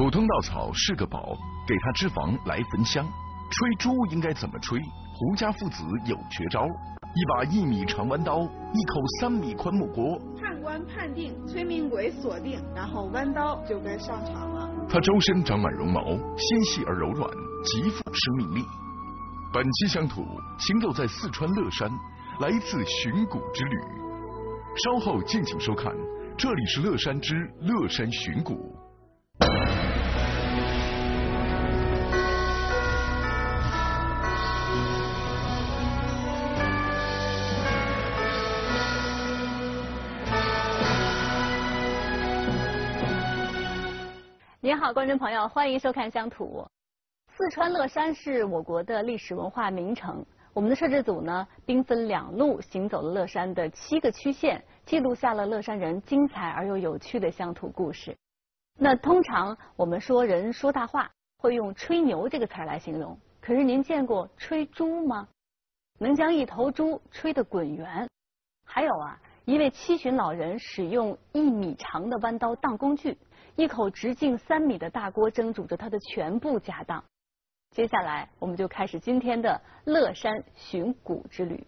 普通稻草是个宝，给它脂肪来焚香。吹猪应该怎么吹？胡家父子有绝招：一把1米长弯刀，一口3米宽木锅。 判官判定，崔明贵锁定，然后弯刀就该上场了。 他周身长满绒毛，纤细而柔软，极富生命力。本期乡土行走在四川乐山，来一次寻古之旅。稍后敬请收看，这里是乐山之乐山寻古。 您好，观众朋友，欢迎收看乡土。四川乐山是我国的历史文化名城。我们的摄制组呢，兵分2路行走了乐山的7个区县，记录下了乐山人精彩而又有趣的乡土故事。那通常我们说人说大话，会用吹牛这个词儿来形容。可是您见过吹猪吗？能将一头猪吹得滚圆。还有啊，一位七旬老人使用1米长的弯刀当工具，一口直径3米的大锅蒸煮着他的全部家当。接下来，我们就开始今天的乐山寻古之旅。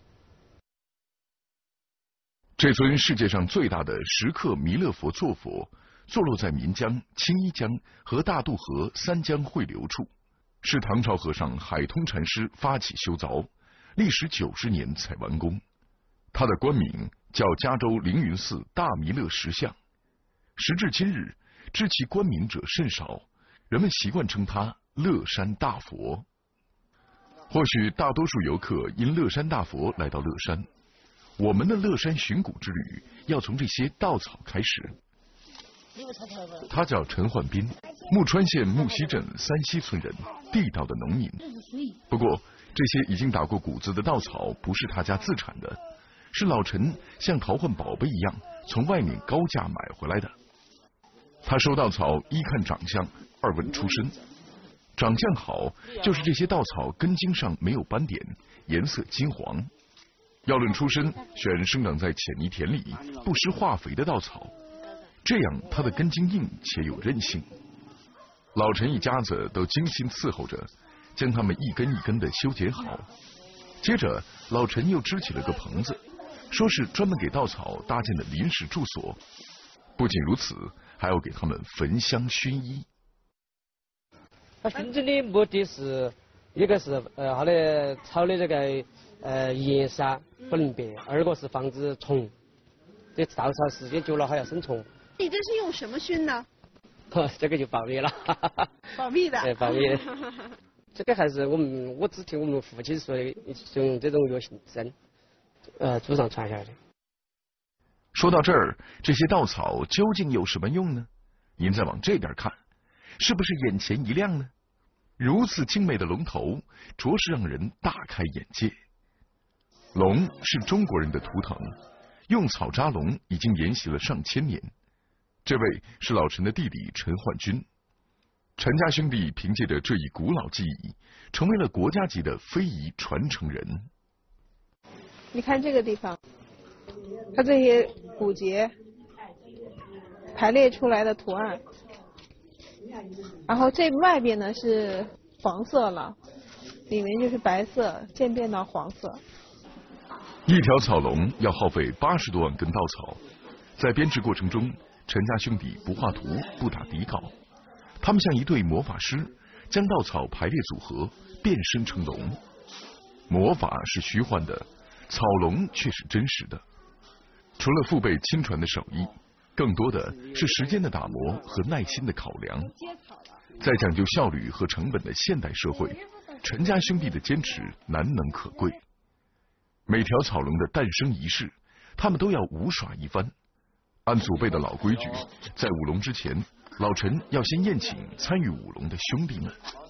这尊世界上最大的石刻弥勒佛坐佛，坐落在岷江、青衣江和大渡河3江汇流处，是唐朝和尚海通禅师发起修凿，历时90年才完工。他的官名叫加州凌云寺大弥勒石像。时至今日，知其官名者甚少，人们习惯称他乐山大佛。或许大多数游客因乐山大佛来到乐山，我们的乐山寻古之旅要从这些稻草开始。他叫陈焕斌，木川县木溪镇3溪村人，地道的农民。不过这些已经打过谷子的稻草不是他家自产的，是老陈像淘换宝贝一样从外面高价买回来的。他收稻草一看长相，2问出身。长相好，就是这些稻草根茎上没有斑点，颜色金黄。要论出身，选生长在浅泥田里不施化肥的稻草，这样它的根茎硬且有韧性。老陈一家子都精心伺候着，将它们一根一根的修剪好。接着老陈又支起了个棚子，说是专门给稻草搭建的临时住所。不仅如此，还要给它们焚香熏衣。 熏制的目的是，一个是它的草的这个颜色不能变，2个是防止虫，这稻草时间久了还要生虫。 你这是用什么熏呢？ 这个就保密了。 保密的。 对，保密的。这个还是我只听我们父亲说的，是用这种药生，祖上传下来的。 说到这儿，这些稻草究竟有什么用呢？您再往这边看，是不是眼前一亮呢？如此精美的龙头，着实让人大开眼界。龙是中国人的图腾，用草扎龙已经沿袭了上千年。这位是老陈的弟弟陈焕军。陈家兄弟凭借着这一古老技艺，成为了国家级的非遗传承人。 你看这个地方，它这些骨节排列出来的图案，然后这外边呢是黄色了，里面就是白色渐变到黄色。 一条草龙要耗费80多万根稻草，在编制过程中，陈家兄弟不画图不打底稿，他们像一对魔法师，将稻草排列组合，变身成龙。魔法是虚幻的，草龙却是真实的。除了父辈亲传的手艺，更多的是时间的打磨和耐心的考量。在讲究效率和成本的现代社会，陈家兄弟的坚持难能可贵。每条草龙的诞生仪式，他们都要舞耍一番。按祖辈的老规矩，在舞龙之前，老陈要先宴请参与舞龙的兄弟们。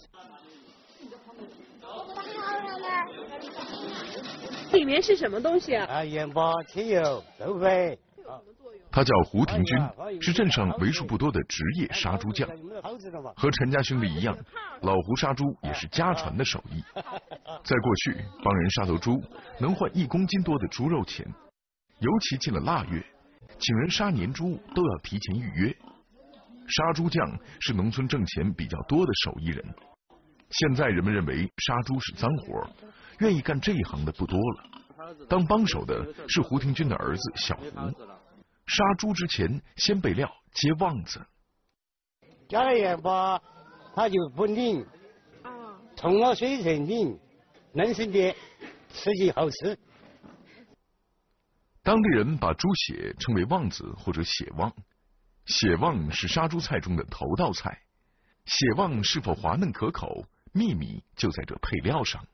里面是什么东西啊？ 盐巴、汽油、豆粉。 他叫胡廷军，是镇上为数不多的职业杀猪匠。和陈家兄弟一样，老胡杀猪也是家传的手艺。在过去，帮人杀头猪能换1公斤多的猪肉钱，尤其进了腊月，请人杀年猪都要提前预约。 杀猪匠是农村挣钱比较多的手艺人。现在人们认为杀猪是脏活，愿意干这一行的不多了。当帮手的是胡廷钧的儿子小胡。杀猪之前先备料，接旺子。 加了盐巴，它就不凝。冲了水才凝，嫩生的，吃起好吃。 当地人把猪血称为旺子或者血旺。血旺是杀猪菜中的头道菜，血旺是否滑嫩可口，秘密就在这配料上。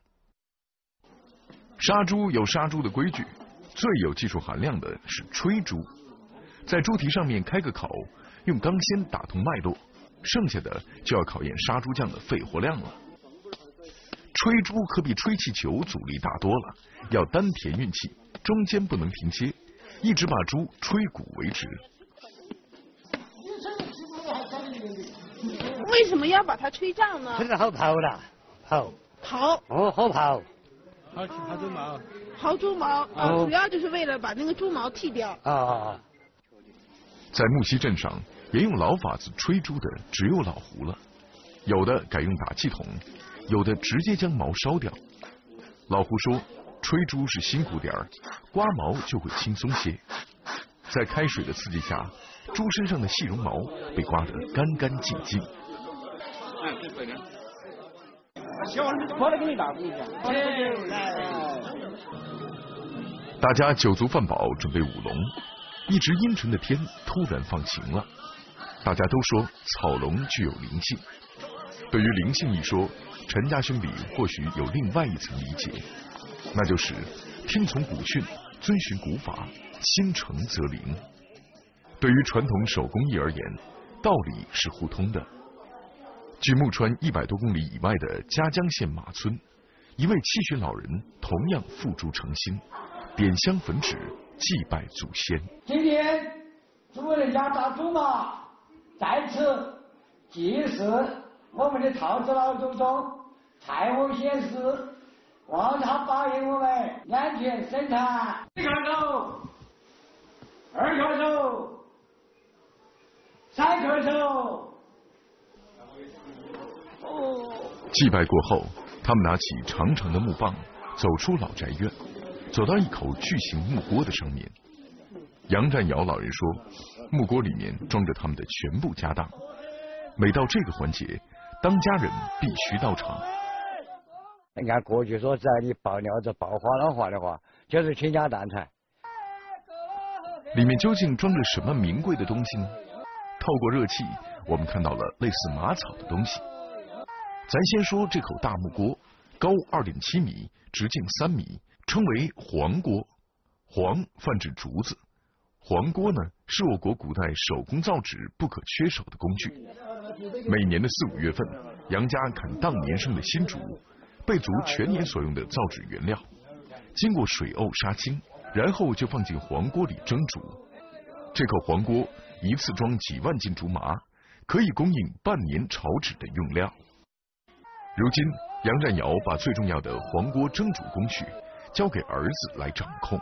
杀猪有杀猪的规矩，最有技术含量的是吹猪。在猪蹄上面开个口，用钢锨打通脉络，剩下的就要考验杀猪匠的肺活量了。吹猪可比吹气球阻力大多了，要丹田运气，中间不能停歇，一直把猪吹鼓为止。 为什么要把它吹胀呢？ 这是好刨的，刨。哦，好刨。 刨猪毛。 刨猪毛啊，主要就是为了把那个猪毛剃掉。 在木樨镇上，沿用老法子吹猪的只有老胡了，有的改用打气筒，有的直接将毛烧掉。老胡说，吹猪是辛苦点儿，刮毛就会轻松些。在开水的刺激下，猪身上的细绒毛被刮得干干净净。大家酒足饭饱，准备舞龙。一直阴沉的天突然放晴了。大家都说草龙具有灵性。对于灵性一说，陈家兄弟或许有另外一层理解，那就是听从古训，遵循古法，心诚则灵。对于传统手工艺而言，道理是互通的。距木川100多公里以外的嘉江县马村，一位七旬老人同样付诸诚心，点香焚纸，祭拜祖先。 今天主人家打猪马，在此祭祀我们的桃子老祖宗，财务显示，望他保佑我们安全生产。一颗手，2颗手，3颗手。 祭拜过后，他们拿起长长的木棒，走出老宅院，走到一口巨型木锅的上面。杨占尧老人说，木锅里面装着他们的全部家当。每到这个环节，当家人必须到场。 按过去说，只要你爆料子、爆花老话的话，就是倾家荡产。 里面究竟装着什么名贵的东西呢？透过热气，我们看到了类似马草的东西。咱先说这口大木锅，高2.7米，直径3米，称为黄锅。黄泛指竹子，黄锅呢是我国古代手工造纸不可缺少的工具。每年的4、5月份，杨家砍当年生的新竹，备足全年所用的造纸原料，经过水沤杀青，然后就放进黄锅里蒸煮。这口黄锅一次装几万斤竹麻，可以供应半年炒纸的用料。如今，杨占尧把最重要的黄锅蒸煮工序交给儿子来掌控。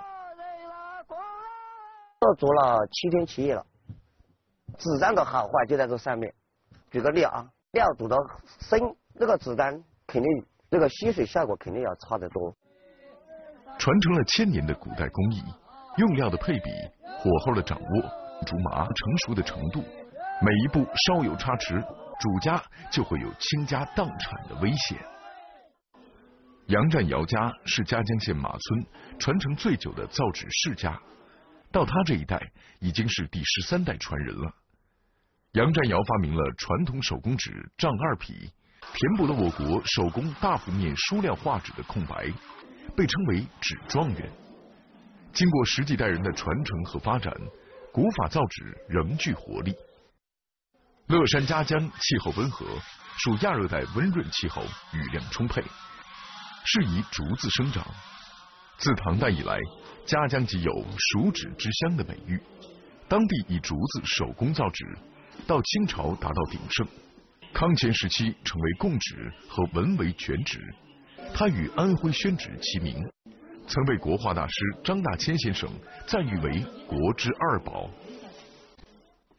做了7天7夜了，子弹的好坏就在这上面。举个例啊，料煮的深，这个子弹肯定这个吸水效果肯定要差得多。 传承了1000年的古代工艺，用料的配比、火候的掌握、竹麻成熟的程度，每一步稍有差池，主家就会有倾家荡产的危险。杨占尧家是嘉江县马村传承最久的造纸世家，到他这一代已经是第13代传人了。杨占尧发明了传统手工纸丈2匹，填补了我国手工大幅面书料画纸的空白，被称为纸状元。经过10几代人的传承和发展，古法造纸仍具活力。乐山嘉江气候温和，属亚热带温润气候，雨量充沛，适宜竹子生长。自唐代以来，嘉江即有蜀纸之乡的美誉，当地以竹子手工造纸，到清朝达到鼎盛，康乾时期成为贡纸和文维卷纸，它与安徽宣纸齐名，曾被国画大师张大千先生赞誉为国之2宝。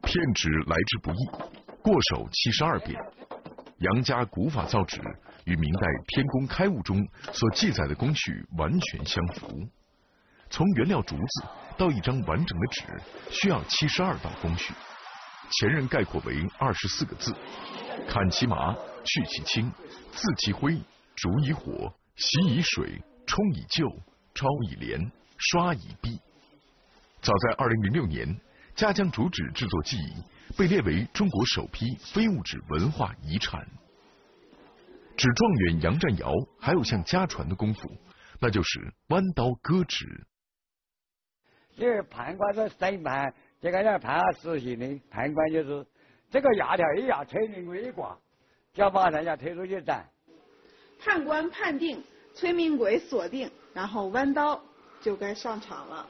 骗纸来之不易，过手72遍。杨家古法造纸与明代《天工开物》中所记载的工序完全相符。从原料竹子到一张完整的纸，需要72道工序。前人概括为24个字：砍其麻，去其青，自其灰，煮以火，洗以水，冲以臼，抄以连，刷以篦。早在2006年，嘉江竹纸制作技艺被列为中国首批非物质文化遗产。纸状元杨占尧还有项家传的功夫，那就是弯刀割纸。 因为判官是审判，这个要判死刑的，判官就是这个牙条一牙崔明贵一挂，就要马上要推出去斩。 判官判定崔明贵锁定，然后弯刀就该上场了。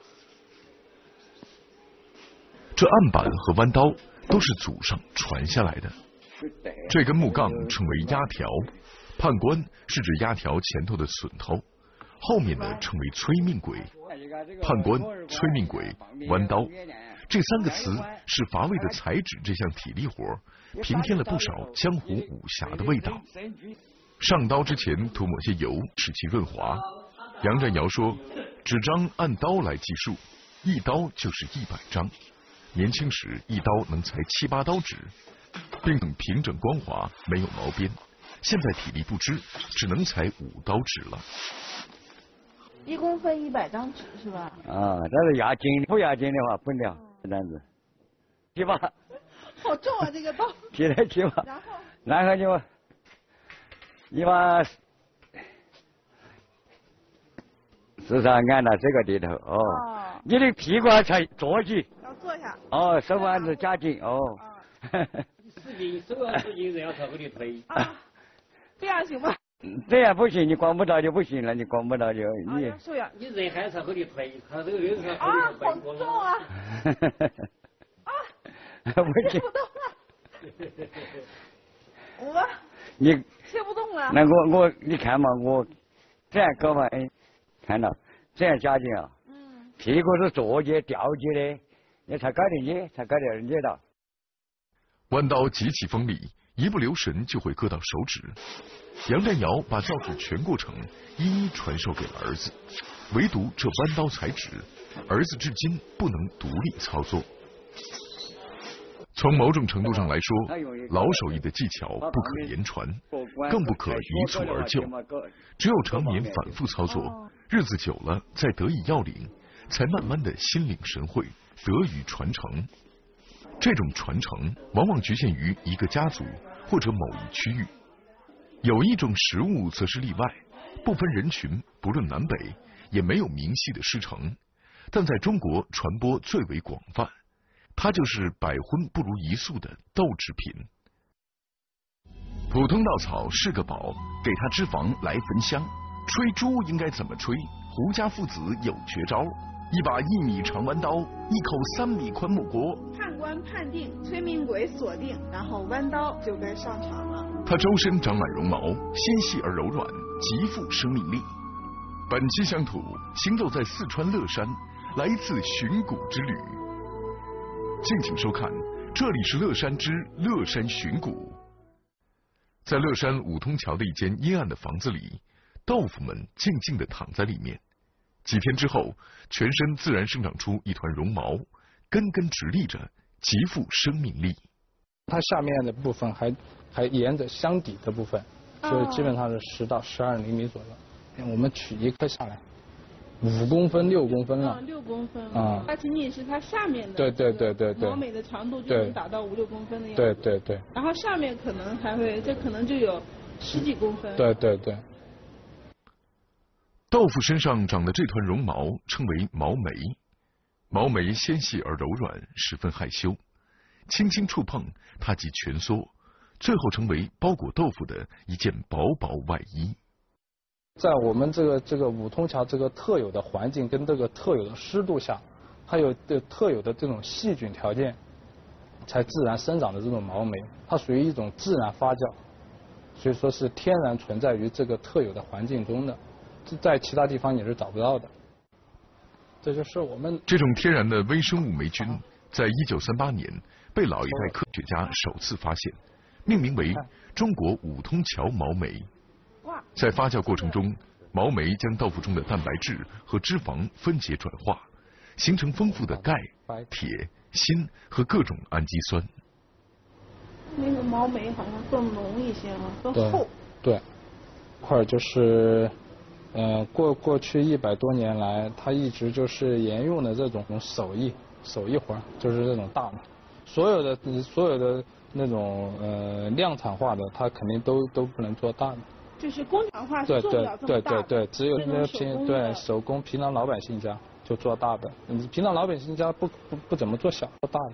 这案板和弯刀都是祖上传下来的。这根木杠称为压条，判官是指压条前头的榫头，后面的称为催命轨。判官、催命轨、弯刀，这3个词是乏味的裁纸这项体力活平添了不少江湖武侠的味道。上刀之前涂抹些油，使其润滑。杨占尧说，纸张按刀来计数，一刀就是100张。年轻时一刀能裁7、8刀纸，并平整光滑，没有毛边。现在体力不支，只能裁5刀纸了。 1公分100张纸是吧？ 啊，这是压斤，不压斤的话不了，这样子。提吧。 好重啊，这个刀。 提来提吧。然后就你把至少按到这个地头哦。你的屁股才坐起。 要坐下。 哦，手腕子夹紧哦。 使劲，手要使劲，然后才给你推。 这样行吗？ 这样不行，你光不到就不行了，你光不到就你。 受呀。 你人还才给你推，他这个人才。 好重啊！ 不行。 不动了。我。 你。 切不动了。 那你看嘛，我这样搞嘛，哎，看到这样夹紧啊。屁股是坐起吊起的，你才搞得捏，才搞得捏到。 弯刀极其锋利，一不留神就会割到手指。杨占尧把造纸全过程一一传授给了儿子，唯独这弯刀裁纸，儿子至今不能独立操作。从某种程度上来说，老手艺的技巧不可言传，更不可一蹴而就。只有常年反复操作，日子久了，再得以要领，才慢慢的心领神会，得以传承。这种传承往往局限于一个家族或者某一区域。有一种食物则是例外，不分人群，不论南北，也没有明细的师承，但在中国传播最为广泛。它就是百荤不如一素的豆制品。普通稻草是个宝，给它脂肪来焚香。吹猪应该怎么吹？胡家父子有绝招。一把1米长弯刀，一口3米宽木锅。 判官判定崔明贵锁定，然后弯刀就该上场了。 它周身长满绒毛，纤细而柔软，极富生命力。本期乡土行走在四川乐山，来自寻古之旅。敬请收看，这里是乐山之乐山寻古。在乐山五通桥的一间阴暗的房子里，豆腐们静静地躺在里面。几天之后，全身自然生长出一团绒毛，根根直立着，极富生命力。 它下面的部分还沿着箱底的部分，所以基本上是10到12厘米左右。我们取一颗下来，5公分、6公分了。 6公分啊， 它仅仅是它下面的。对。毛美的长度就能达到5、6公分的样子。对。然后上面可能这可能就有10几公分。 对。 豆腐身上长的这团绒毛称为毛眉，毛眉纤细而柔软，十分害羞，轻轻触碰它即蜷缩，最后成为包裹豆腐的一件薄薄外衣。 在我们这个五通桥这个特有的环境跟这个特有的湿度下，它有特有的这种细菌条件，才自然生长的这种毛眉，它属于一种自然发酵，所以说是天然存在于这个特有的环境中的。在其他地方也是找不到的。这就是我们这种天然的微生物霉菌， 在1938年被老一代科学家首次发现，命名为中国五通桥毛酶。在发酵过程中，毛酶将豆腐中的蛋白质和脂肪分解转化，形成丰富的钙、铁、锌和各种氨基酸。 那个毛酶好像更浓一些啊，更厚。 对，块就是过去100多年来，它一直就是沿用的这种手艺活，就是这种大的，所有的那种量产化的，它肯定都不能做大的。 就是工厂化是做不了这么大的。 对，只有那手工平常老百姓家就做大的，平常老百姓家不怎么做小做大的。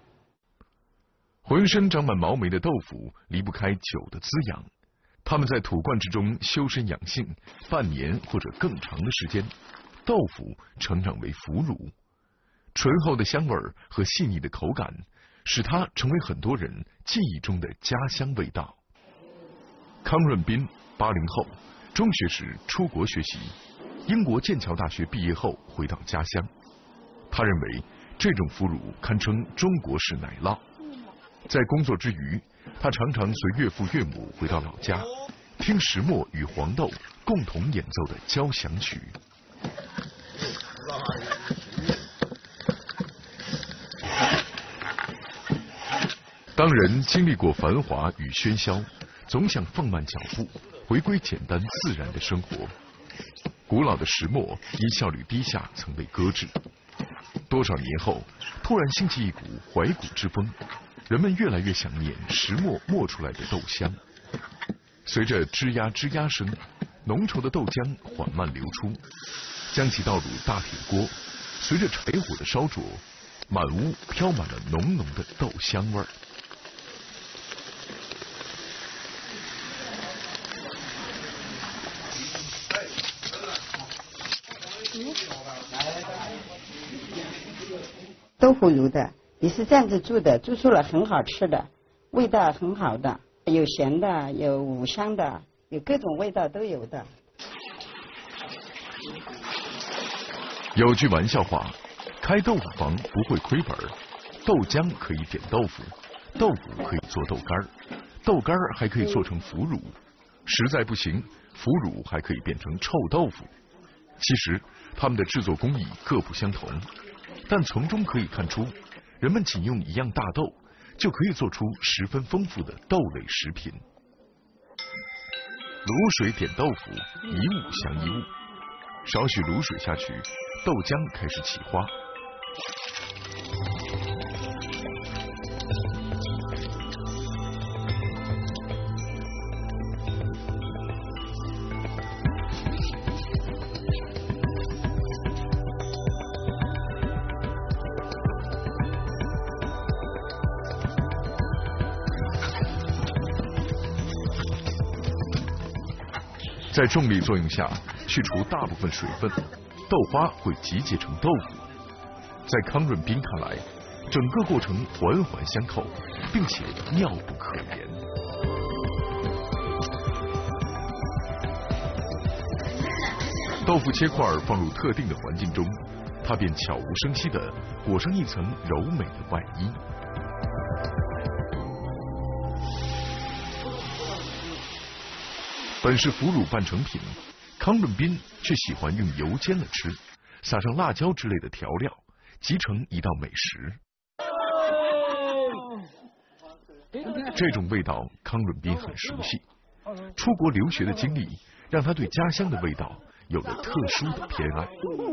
浑身长满毛霉的豆腐离不开酒的滋养，它们在土罐之中修身养性，半年或者更长的时间，豆腐成长为腐乳。醇厚的香味和细腻的口感，使它成为很多人记忆中的家乡味道。康润斌80后，中学时出国学习，英国剑桥大学毕业后回到家乡。他认为这种腐乳堪称中国式奶酪。在工作之余，他常常随岳父岳母回到老家，听石磨与黄豆共同演奏的交响曲。当人经历过繁华与喧嚣，总想放慢脚步，回归简单自然的生活。古老的石磨因效率低下曾被搁置，多少年后突然兴起一股怀古之风，人们越来越想念石磨磨出来的豆香。随着吱呀吱呀声，浓稠的豆浆缓慢流出，将其倒入大铁锅，随着柴火的烧灼，满屋飘满了浓浓的豆香味儿。 豆腐乳的也是这样子做的，做出了很好吃的，味道很好的，有咸的，有五香的，有各种味道都有的。 有句玩笑话，开豆腐房不会亏本，豆浆可以点豆腐，豆腐可以做豆干，豆干还可以做成腐乳，实在不行，腐乳还可以变成臭豆腐。其实它们的制作工艺各不相同，但从中可以看出，人们仅用一样大豆就可以做出十分丰富的豆类食品。卤水点豆腐，一物降一物，少许卤水下去，豆浆开始起花。在重力作用下，去除大部分水分，豆花会集结成豆腐。在康润斌看来，整个过程环环相扣，并且妙不可言。豆腐切块放入特定的环境中，它便悄无声息地裹上一层柔美的外衣。本是腐乳半成品，康润斌却喜欢用油煎了吃，撒上辣椒之类的调料，集成一道美食。这种味道康润斌很熟悉，出国留学的经历让他对家乡的味道有了特殊的偏爱。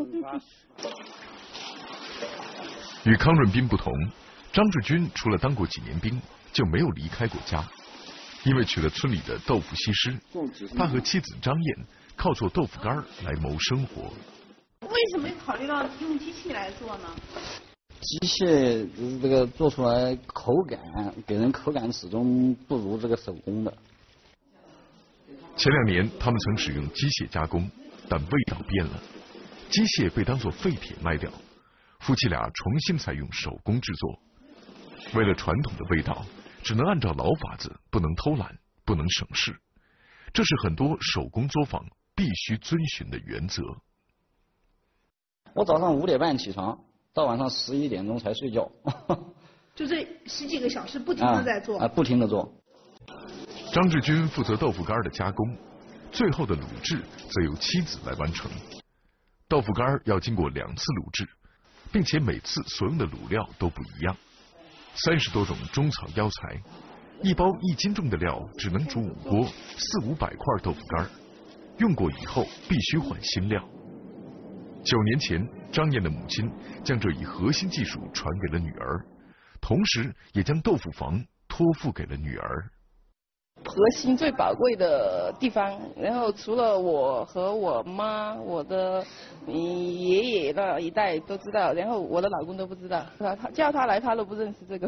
与康润斌不同，张志军除了当过几年兵，就没有离开过家。因为娶了村里的豆腐西施，他和妻子张燕靠做豆腐干来谋生活。 为什么考虑到用机器来做呢？ 机械这个做出来口感，给人口感始终不如这个手工的。 前2年他们曾使用机械加工，但味道变了，机械被当作废铁卖掉，夫妻俩重新采用手工制作。为了传统的味道，只能按照老法子，不能偷懒，不能省事，这是很多手工作坊必须遵循的原则。 我早上5点半起床， 到晚上11点钟才睡觉。 就这10几个小时不停的在做。 不停的做。 张志军负责豆腐干的加工，最后的卤制则由妻子来完成。豆腐干要经过2次卤制，并且每次所用的卤料都不一样。30多种中草药材，一包1斤重的料只能煮5锅，400-500块豆腐干，用过以后必须换新料。9年前，张燕的母亲将这一核心技术传给了女儿，同时也将豆腐房托付给了女儿。 核心最宝贵的地方，然后除了我和我妈、我的爷爷那一代都知道，然后我的老公都不知道，他叫他来他都不认识这个。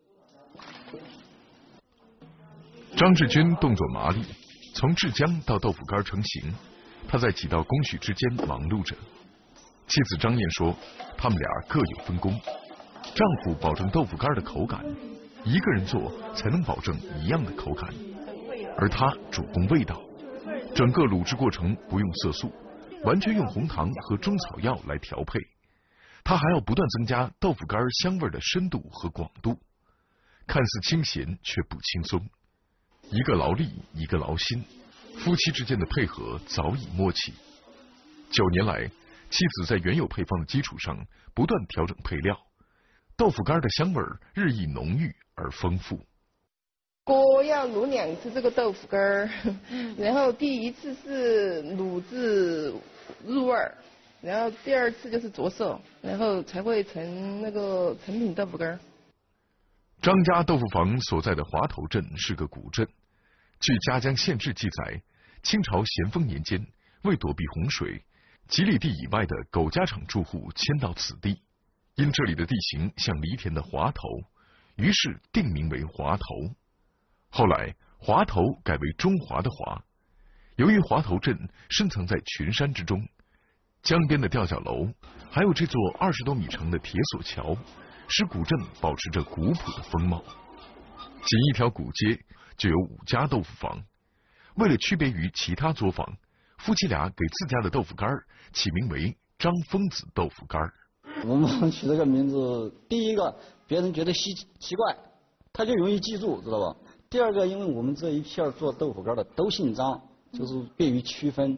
张志军动作麻利，从制浆到豆腐干成型，他在几道工序之间忙碌着。妻子张燕说，他们俩各有分工，丈夫保证豆腐干的口感，一个人做才能保证一样的口感。而他主攻味道，整个卤制过程不用色素，完全用红糖和中草药来调配。他还要不断增加豆腐干香味的深度和广度，看似清闲却不轻松。一个劳力，一个劳心，夫妻之间的配合早已默契。9年来，妻子在原有配方的基础上不断调整配料，豆腐干的香味日益浓郁而丰富。 锅要卤2次这个豆腐干儿，然后第1次是卤制入味儿，然后第2次就是着色，然后才会成那个成品豆腐干儿。 张家豆腐坊所在的华头镇是个古镇，据《嘉江县志》记载，清朝咸丰年间，为躲避洪水，集里地以外的狗家场住户迁到此地，因这里的地形像犁田的华头，于是定名为华头。后来华头改为中华的华，由于华头镇深藏在群山之中，江边的吊脚楼，还有这座20多米长的铁索桥，使古镇保持着古朴的风貌。仅一条古街就有5家豆腐坊，为了区别于其他作坊，夫妻俩给自家的豆腐干起名为张疯子豆腐干。 我们取这个名字，第一个别人觉得奇怪，他就容易记住，知道吧？第二个，因为我们这一片做豆腐干的都姓张，就是便于区分。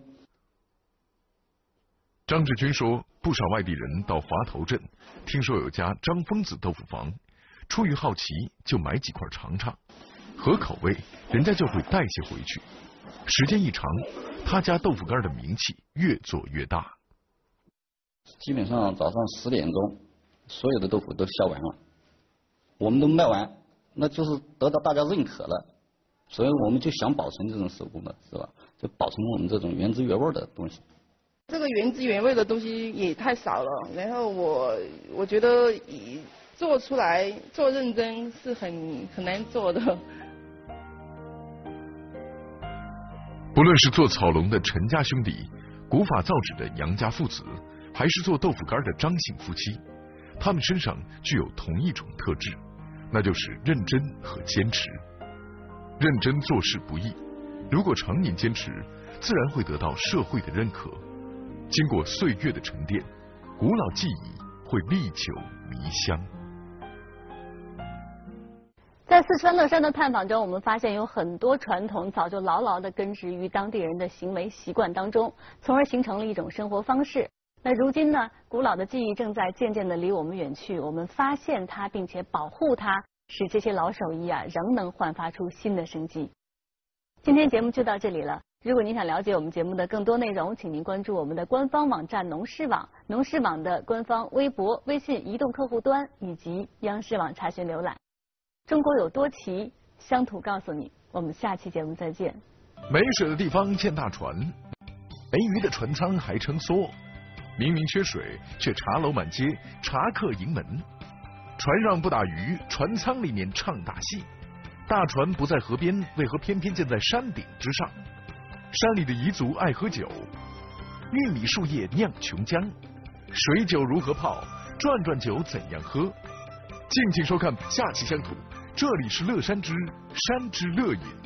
张志军说，不少外地人到华头镇，听说有家张疯子豆腐坊，出于好奇就买几块尝尝，合口味，人家就会带些回去。时间一长，他家豆腐干的名气越做越大。 基本上早上10点钟，所有的豆腐都下完了，我们都卖完，那就是得到大家认可了，所以我们就想保存这种手工的，是吧？就保存我们这种原汁原味的东西。 这个原汁原味的东西也太少了，然后我觉得做出来做认真是很难做的。 不论是做草笼的陈家兄弟，古法造纸的杨家父子，还是做豆腐干的张姓夫妻，他们身上具有同一种特质，那就是认真和坚持。认真做事不易，如果常年坚持，自然会得到社会的认可。经过岁月的沉淀，古老技艺会历久弥香。 在四川乐山的探访中，我们发现有很多传统早就牢牢地根植于当地人的行为习惯当中，从而形成了一种生活方式。那如今呢，古老的技艺正在渐渐地离我们远去，我们发现它并且保护它，使这些老手艺仍能焕发出新的生机。今天节目就到这里了。如果您想了解我们节目的更多内容，请您关注我们的官方网站农事网，农事网的官方微博、微信移动客户端以及央视网查询浏览。中国有多奇，乡土告诉你。我们下期节目再见。 没水的地方建大船，没鱼的船舱还撑梭。明明缺水，却茶楼满街，茶客迎门。船上不打鱼，船舱里面唱大戏。大船不在河边，为何偏偏建在山顶之上？山里的彝族爱喝酒，玉米树叶酿琼浆，水酒如何泡？转转酒怎样喝？敬请收看下期乡土，这里是乐山之山之乐饮。